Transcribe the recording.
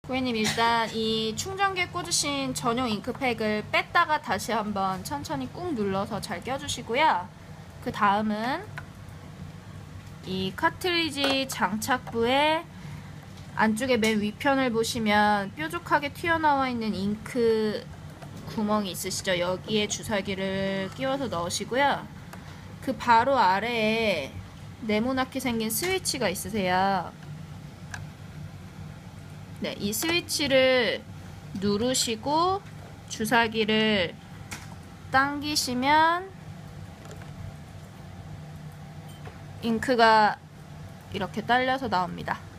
고객님, 일단 이 충전기에 꽂으신 전용 잉크팩을 뺐다가 다시 한번 천천히 꾹 눌러서 잘 껴주시고요. 그 다음은 이 카트리지 장착부의 안쪽에 맨 위편을 보시면 뾰족하게 튀어나와 있는 잉크 구멍이 있으시죠? 여기에 주사기를 끼워서 넣으시고요. 그 바로 아래에 네모나게 생긴 스위치가 있으세요. 네, 이 스위치를 누르시고 주사기를 당기시면 잉크가 이렇게 딸려서 나옵니다.